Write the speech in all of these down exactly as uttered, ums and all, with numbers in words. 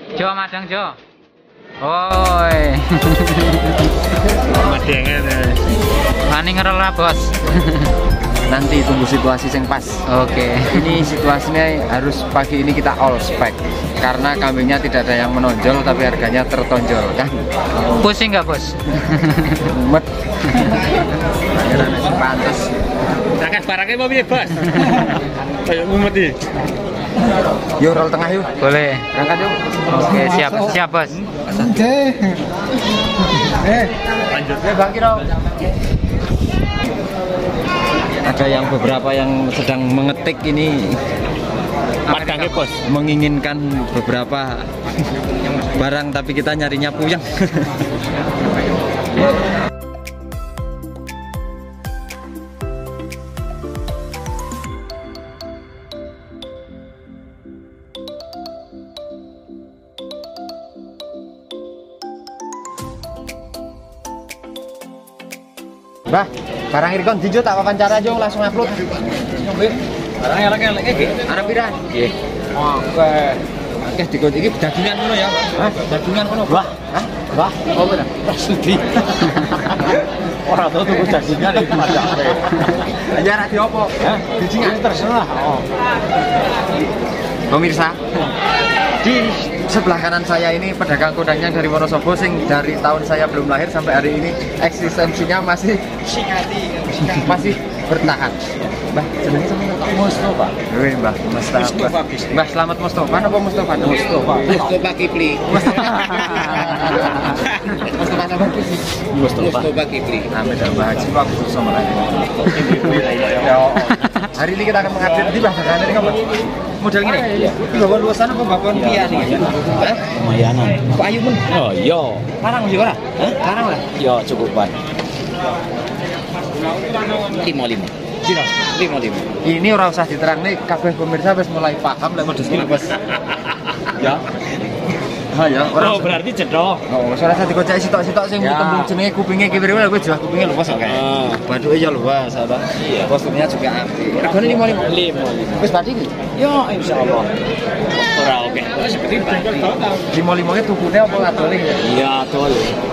Jo madang Jo. Oi. Madengan. Wani ngerela bos. Nanti tunggu situasi yang pas. Oke. Ini situasinya harus pagi ini kita all spec karena kambingnya tidak ada yang menonjol tapi harganya tertonjol kan. Pusing nggak bos? Mumet. Pantes. Takkan barangnya mau piye, Bos? Kayak mumet iki. Yuk roll tengah yuk. Boleh. Berangkat yuk. Oke siap siap bos. Eh. Eh. Lanjut. Eh Bang Kiro. Ada yang beberapa yang sedang mengetik ini Madangnya, Bos. menginginkan beberapa barang tapi kita nyarinya puyeng. Bah, barang Irkon dijo tak wawancara aja langsung upload. Barang elek elek iki. Arep piran? Nggih. Oke. Oke dikon iki dagingan ngono ya. Hah? Dagingan ngono. Wah, hah? Wah, apa ta? Sudi. Ora tau tuku dagingan iki madang. Ya ra diopo? Hah? Dijingan Terserah. Oh. Pemirsa, di sebelah kanan saya ini pedagang kodangnya dari Wonosobo sing dari tahun saya belum lahir sampai hari ini eksistensinya masih masih bertahan. Mbah, jenenge sampeyan Mustofa. Wih, Mbah, Mustafa. Mbah Slamet Mustofa apa Mustofa? Mustofa. Mustofa Kipli. Mustofa apa Kipli? Mustofa Kipli. Amin, Mbah Haji Pak khusus sama Ya. Hari ini kita akan mengupdate di bahasa kanan ini kapan? Model gini? Ini bawa luasan apa bawa pian nih? Hah? Lumayanan. Kok ayu pun? Oh, iya. Larang juga lah? Hah? Larang lah? Iya, cukupan. lima lima. Kira? lima lima. Ini ora usah diterang nih, kabeh pemirsa wis mulai paham lek modus iki, Bos. Ya. Ha ya, ora. Oh, berarti cedok. Oh, ora usah digoceki sitok-sitok sing Ya. tembung jenenge kupinge ki wiri kowe jelas kupinge luas kok. Ah. Baduke ya luas, apa? Iya. Kostumnya juga apik. Regane lima lima. lima lima. Wis bathi iki? Ya, insyaallah. Ora oke. Seperti batik. lima lima ki tukune apa adole ya? Iya, betul.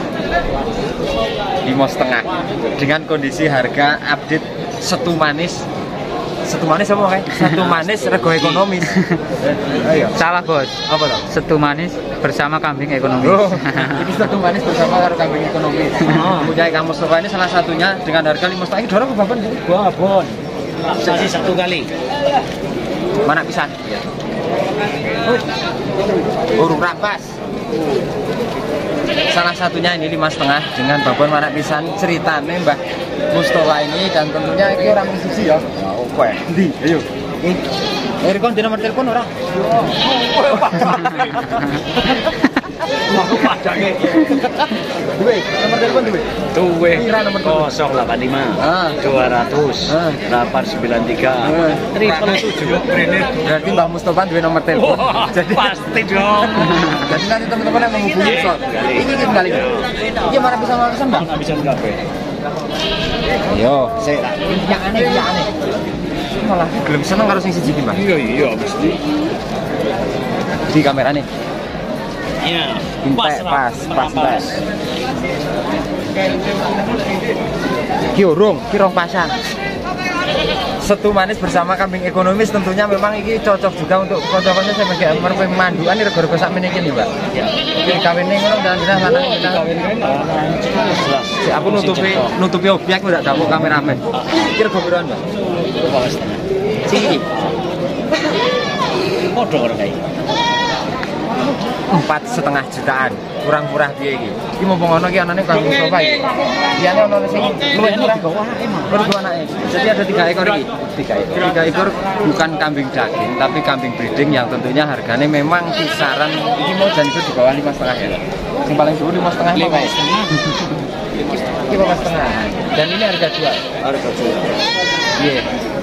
Lima setengah dengan kondisi harga update setu manis setu manis apa kayak satu manis rego ekonomis. Ayo Salah bos. apa dong? Setu manis bersama kambing ekonomi. Oh, ini satu manis bersama karo kambing ekonomis. Punya kamu Mustafa ini salah satunya dengan harga lima setengah. Ini dorong ke bapak jadi Wah, bon. Masih satu kali. mana pisan? Ya. Urung rampas. Salah satunya ini lima setengah dengan babon mana pisan ceritanya Mbah Mustafa ini dan tentunya ini orang susi ya. Oke. Di, ayo. Eh, Rikon di nomor telepon orang. Aku padangnya. Duwe, nomor telepon duwe. Tuwe. Pira nomor telepon? nol delapan lima Ah. dua ratus Ah. delapan sembilan tiga Ah. triple tujuh. Berarti Mbah Mustafa duwe nomor telepon. Jadi pasti dong. Jadi nanti teman-teman yang menghubungi Iya, soal kali. ini kita kali ini. Iya mana bisa mana Mbak? Nggak bisa ngapain. Yo, saya tak. Yang aneh, yang aneh. Malah belum seneng harus yang siji Mbak. Iya iya mesti. Di kamera nih. Iya. Pas, pas, pas, pas. Ki urung, ki rong pasang. Setu manis bersama kambing ekonomis tentunya memang ini cocok juga untuk kanca-kanca saya bagi merpe mandukan ini rego-rego sak meniki nih, Mbak. Iki kawene ngono dalan-dalan mana kita kawin Jelas. Si aku nutupi nutupi objek udah dapur kameramen. Iki rego piroan, Mbak? Kepala setengah. Siki Podo orang kayak. empat setengah jutaan kurang murah dia ini. Ini mau pengono ki anane kambing Mustafa iki. Diane ono sing luwih murah. Baru dua anaknya. Jadi ada tiga ekor ini. Tiga ekor. Tiga ekor bukan kambing daging tapi kambing breeding yang tentunya harganya memang kisaran ini mau dan itu di bawah lima setengah ya. Yang paling dulu lima setengah lima setengah. Ini lima setengah. Dan ini harga jual. Harga jual. Iya.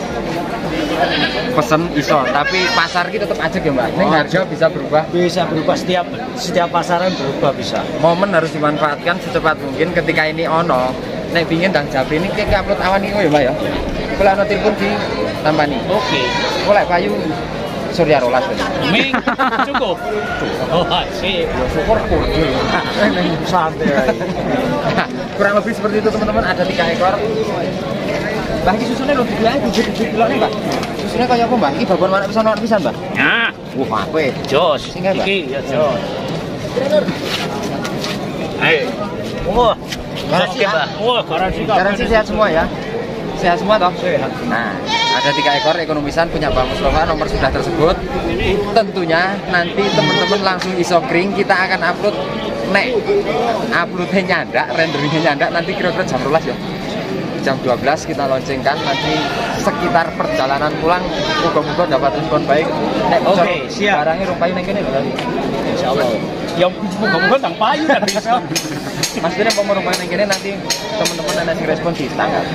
Pesen iso, tapi pasar kita tetap aja ya Mbak. Ini harga bisa berubah. Bisa berubah setiap setiap pasaran berubah bisa. Momen harus dimanfaatkan secepat mungkin ketika ini ono. Nek pingin dan jabe ini kayak upload awan ini ya Mbak ya. Kalau ono telepon di tambah nih. Oke. Boleh payu Surya Rolas. Ming cukup. Oh, sip. Syukur kode. Santai. Kurang lebih seperti itu teman-teman, ada tiga ekor. Mbah iki susune lho dibilang tujuh kilo nih, Mbah. Susune kaya apa, Mbah? Iki babon mana pisan mana pisan, Mbah? Nah, Wah, ape. jos. Sing Mbah. Iki ya jos. Ayo. Wah, Garansi, Mbah. Wah, garansi kok. Garansi sehat semua ya. Sehat semua toh? Sehat. Nah, ada tiga ekor ekonomisan punya Mbah Mustafa, nomor sudah tersebut. Tentunya nanti teman-teman langsung iso kring, kita akan upload nek uploadnya nyandak, renderingnya nyandak nanti kira-kira jam dua belas ya. Jam dua belas kita loncengkan, nanti sekitar perjalanan pulang moga-moga dapat respon baik. Nek Oke, siap. Barangnya rumpai neng kene lho. Insyaallah. Ya moga-moga tang payu kan bisa. Mas Dene mau rumpai neng kene nanti teman-teman ada yang respon di tanggal.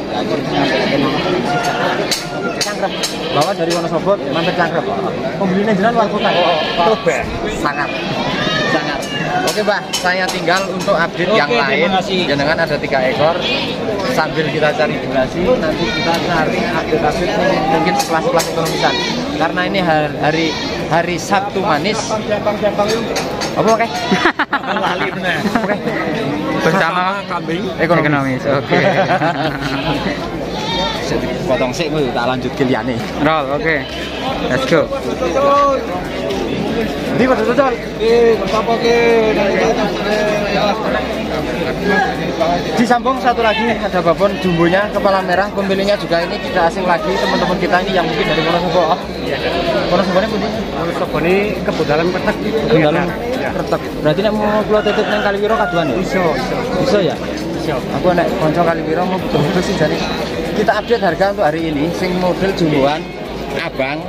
Cangkrep. Bawa dari Wonosobo mampir Cangkrep. Pembelinya jalan luar kota. Oh, sangat. Sangat. Oke, Mbah, saya tinggal untuk update Oke, yang lain. terima kasih. Jangan ada tiga ekor. Sambil kita cari durasi, nanti kita cari update-update mungkin sekelas-kelas ekonomisan. Karena ini hari hari, hari Sabtu manis. Apa oke? Lali bener. Oke. Bersama kambing ekonomis. Oke. Potong sik kuwi tak lanjut ke liyane. Roll, oke. Let's go. Ndi kok cocok? Eh, apa ke? Disambung satu lagi ada babon jumbonya kepala merah, pemiliknya juga ini tidak asing lagi teman-teman kita ini yang mungkin dari Wonosobo. Wonosobo ini pundi? Wonosobo ini kebudalan petek. Kebudalan petek. Berarti nek mau kula titip nang Kaliwiro kaduan ya? Iso, iso. Bisa ya? Iso. Aku nek kanca Kaliwiro mau betul-betul sih jane. Kita update harga untuk hari ini sing model jumboan abang.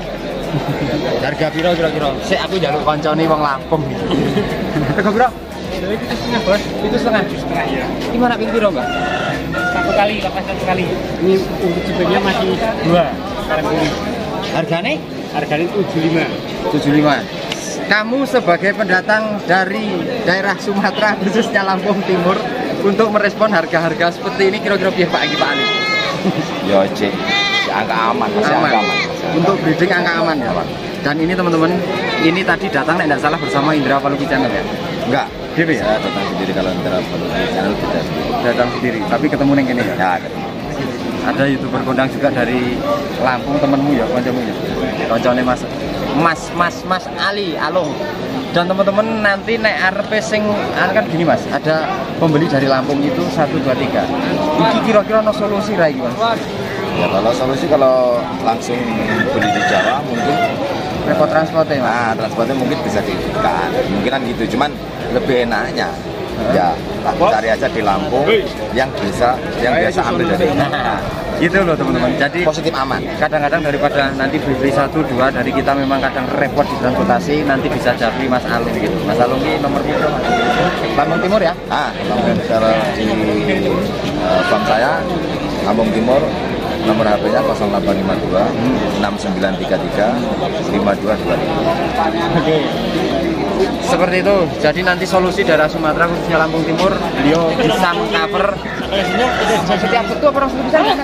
Harga piro kira-kira? Sik aku njaluk kancane wong Lampung. Harga piro? Itu setengah, Bos. Itu setengah. Setengah ya. Gimana ping piro, Mbak? Satu kali, lepas satu kali. Ini untuk jipenya masih dua. Sekarang ini. Harganya? Harganya tujuh puluh lima. tujuh puluh lima. Kamu sebagai pendatang dari daerah Sumatera khususnya Lampung Timur untuk merespon harga-harga seperti ini kira-kira piye Pak Agi Pak Ali? Ya cek, ya angka aman, masih Aman. angka aman. Untuk breeding angka aman ya Pak. Dan ini teman-teman, ini tadi datang nek tidak salah bersama Indra Paluki Channel ya. Enggak, Gitu ya? saya datang sendiri kalau antara channel tidak sendiri. Datang sendiri, tapi ketemu neng kene ya. Ya, Ada YouTuber kondang juga dari Lampung temenmu ya, kancamu ya. Kancane Mas Mas Mas Mas Ali Alung. Dan teman-teman nanti nek arep sing kan gini Mas, ada pembeli dari Lampung itu satu dua tiga. Iki kira-kira no solusi ra iki Mas? ya kalau solusi kalau langsung beli di Jawa mungkin Repot transportnya Mas. nah transportnya mungkin bisa diikat, kemungkinan gitu. Cuman lebih enaknya ya cari aja di Lampung yang bisa yang biasa ambil dari Nah, gitu loh teman-teman. Jadi positif aman. kadang-kadang daripada nanti beli satu dua dari kita memang kadang repot di transportasi, nanti bisa jadi Mas Alung gitu. Mas Alung ini nomor berapa Mas? Lampung Timur ya? Ah, Lampung kalau di uh, bank saya Lampung Timur nomor H P-nya nol delapan lima dua enam sembilan tiga tiga lima dua dua lima. Oke. Seperti itu. Jadi nanti solusi daerah Sumatera khususnya Lampung Timur, beliau bisa mengcover setiap itu apa orang bisa kan?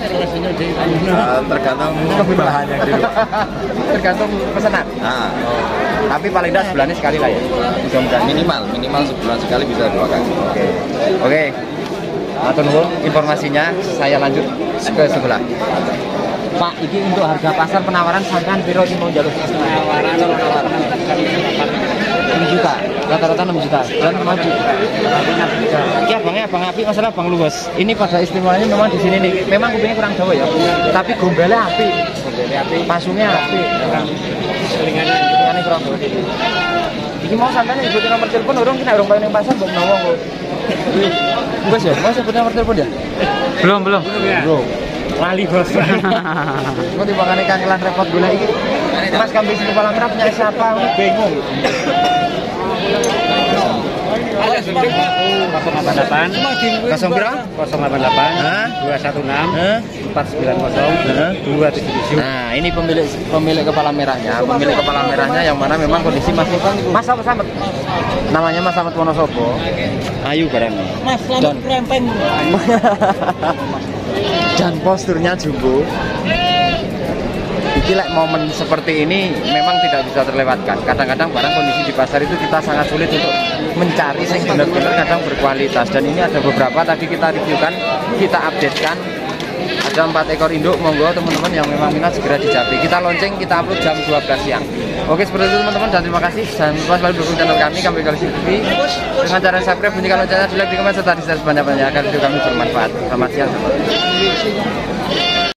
Uh, tergantung kebutuhan yang di Tergantung pesanan. Nah, Tapi paling tidak sebulannya sekali lah ya. Mudah-mudahan. minimal minimal sebulan sekali bisa dua kali. Oke. Atur nuwun informasinya, saya lanjut ke sebelah. Pak, ini untuk harga pasar penawaran sampean piro iki mau njaluk penawaran penawaran enam juta. Rata-rata enam juta. Dan maju. Iki abangnya abang api masalah bang luwes. Ini pada istimewanya memang di sini nih. Memang kupingnya kurang dawa ya. Tapi gombelnya api. Gombelnya api. Pasungnya api. Selingannya selingannya kurang dawa. Iki mau sampean nyebutin nomor telepon urung kena urung paling pasar mbok nawang kok. Bos ya, mau sebut nomor telepon ya? Belum, belum. Bro. Lali bos. Kok timbangane kangelan repot gula iki. Mas kambing sini kepala merah punya siapa? Bingung. Ada nol delapan delapan Kosong pira? nol delapan delapan dua satu enam empat sembilan nol dua tujuh tujuh. Nah, ini pemilik pemilik kepala merahnya. Pemilik kepala merahnya yang mana memang kondisi masih Mas apa Slamet? Namanya Mas Slamet Wonosobo. Ayu barangnya. Mas Slamet krempeng. Dan posturnya jumbo. Iki lek momen seperti ini memang tidak bisa terlewatkan. Kadang-kadang barang kondisi di pasar itu kita sangat sulit untuk mencari yang benar-benar kadang berkualitas. Dan ini ada beberapa tadi kita reviewkan, kita updatekan. Ada empat ekor induk, monggo teman-teman yang memang minat segera dijapi. Kita launching, kita upload jam dua belas siang. Oke, seperti itu teman-teman, dan terima kasih. Jangan lupa selalu dukung channel kami, Kambing Koleksi T V, dengan cara subscribe, bunyikan loncengnya, di like, di komen, serta di share sebanyak-banyaknya agar video kami bermanfaat. Selamat siang, teman-teman.